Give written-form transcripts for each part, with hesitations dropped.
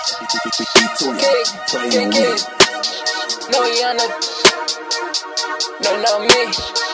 No, you know me.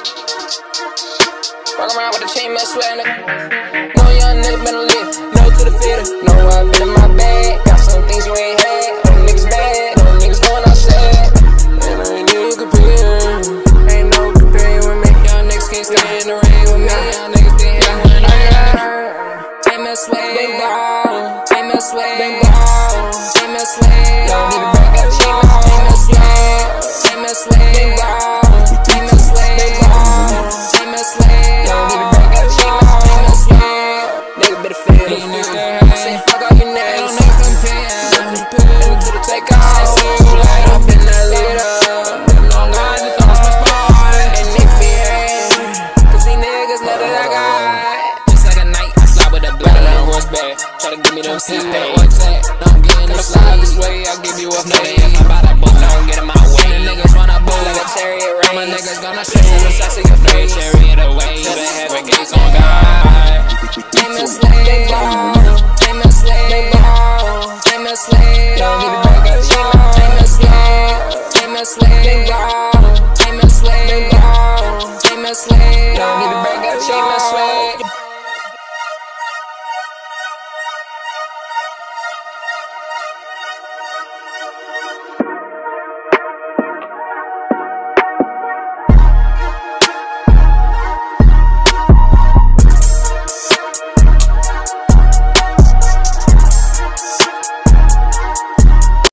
Walk around with the Chainmail Swag, nigga. No young nigga better live. No to the fitter. No, I've been in my bag. Got some things you ain't had. No niggas mad. No niggas going outside. And I ain't even compare. Ain't no comparing with me. Young niggas can't stay in the rain with me. Young niggas can't hang with me. Chainmail Swag, big ball. Chainmail Swag, big ball. Chainmail Swag. Don't need to break that Chainmail Swag. Chainmail Swag, big ball. Chainmail Swag, big ball. Chainmail Swag. Don't need to break that Chainmail Swag. Nigga better feel it. Say fuck all your niggas. Don't niggas compare. To the take off. Light up in that leader. Long guys that thought my spot. And niggas be hating. Cause these niggas know that I got. Just like a night, I slide with a blood on a horseback. Try to give me them seats, pay what's that? Don't get in the slide this way, I'll give you a fade. If I buy that book, don't get in my way. The niggas wanna bull like a chariot race. My niggas gonna shoot the shots in your face. Chariot away, to the heaven gates on God. Chainmail Swag.